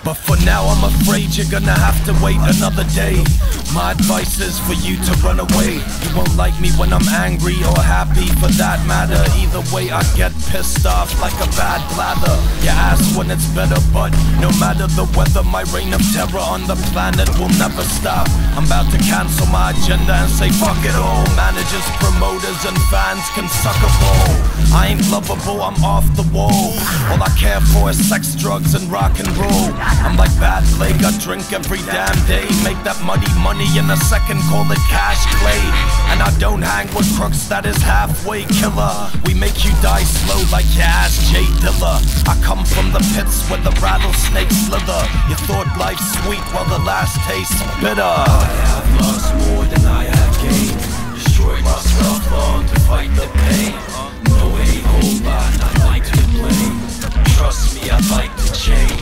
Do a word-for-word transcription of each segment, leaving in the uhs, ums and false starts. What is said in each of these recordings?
But for now I'm afraid you're gonna have to wait another day. My advice is for you to run away. You won't like me when I'm angry or happy, for that matter. Either way I get pissed off like a bad blather. You ask when it's better, but no matter the weather, my reign of terror on the planet will never stop. I'm about to cancel my agenda and say fuck it all. Managers, promoters and fans can suck a ball. I ain't lovable, I'm off the wall. All I care for is sex, drugs and rock and roll. I'm like bad plague, I drink every damn day. Make that muddy money in a second, call it cash clay. And I don't hang with crooks, that is halfway killer. We make you die slow like your ass Jay Dilla. I come from the pits where the rattlesnakes slither. You thought life sweet while the last taste bitter. I have lost more than I have gained. Destroyed myself long to fight the pain. No a whole lot, I'd like to blame. Trust me, I'd like to change.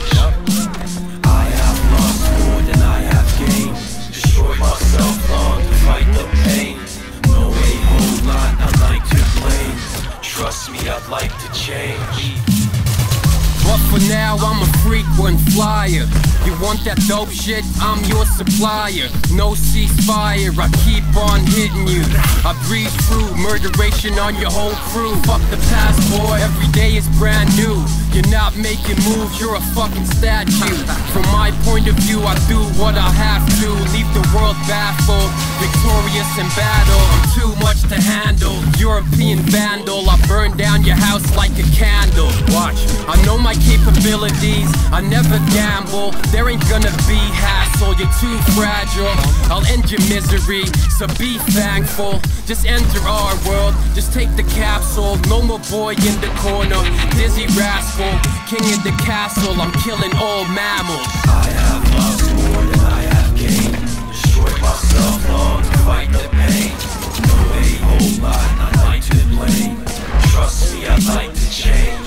I have lost more than I have gained. Destroyed myself long to fight the pain. No a whole lot, I'd like to blame. Trust me, I'd like to change. But for now, I'm a frequent flyer. You want that dope shit? I'm your supplier. No ceasefire, I keep on hitting you. I breathe through murderation on your whole crew. Fuck the past, boy, every day is brand new. You're not making moves, you're a fucking statue. From my point of view, I do what I have to. Leave the world baffled, victorious in battle. I'm too much to handle, European vandal. I burn down your house like a candle. Watch, I know my capabilities, I never gamble. There ain't gonna be hassle, you're too fragile. I'll end your misery, so be thankful. Just enter our world, just take the capsule. No more boy in the corner, dizzy rascal. King of the castle, I'm killing all mammals. I have lost more than I have gained. Destroyed myself long to fight the pain. No a whole lot, I'd like to blame. Trust me, I'd like to change.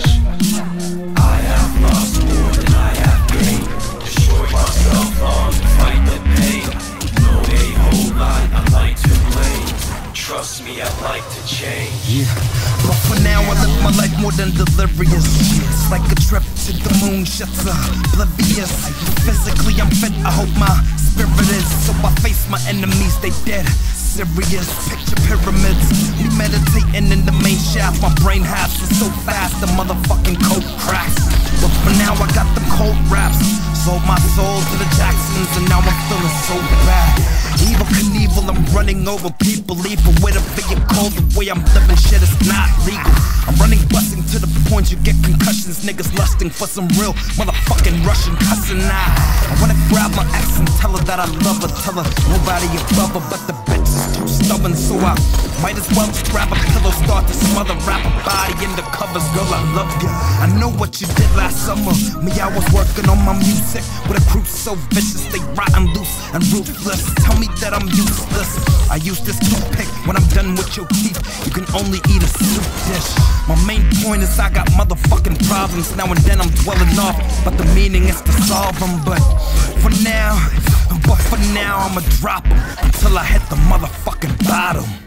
I have lost more than I have gained. Destroyed myself long to fight the pain. No a whole lot, I'd like to blame. Trust me, I'd like to change. Yeah, but for now I live my life more than delirious. It's like a trip to the moon, shuts oblivious. Physically I'm fit, I hope my spirit is. So I face my enemies, they dead serious. Picture pyramids, we meditating in the main shaft. My brain halves is so fast, the motherfucking coke cracks. But for now I got them cold raps. Sold my soul to the Jacksons and now I'm feeling so bad. Evil Knievel, I'm running over people. Evil whatever you call the way I'm living, shit is not legal. I'm running, busting to the point you get concussions. Niggas lusting for some real motherfucking Russian cussing. Nah, I wanna grab my ex and tell her that I love her. Tell her nobody above her, but the bitch is too stubborn. So I might as well just grab a pillow, start to smother, wrap a body in the covers. Girl, I love you, I know what you did last summer. Me, I was working on my music with a crew so vicious, they rotten loose and ruthless. Tell me that I'm useless. I use this toothpick when I'm done with your teeth. You can only eat a soup dish. My main point is I got motherfucking problems. Now and then I'm dwelling off, but the meaning is to solve them. But for now, but for now I'ma drop them until I hit the motherfucking bottom.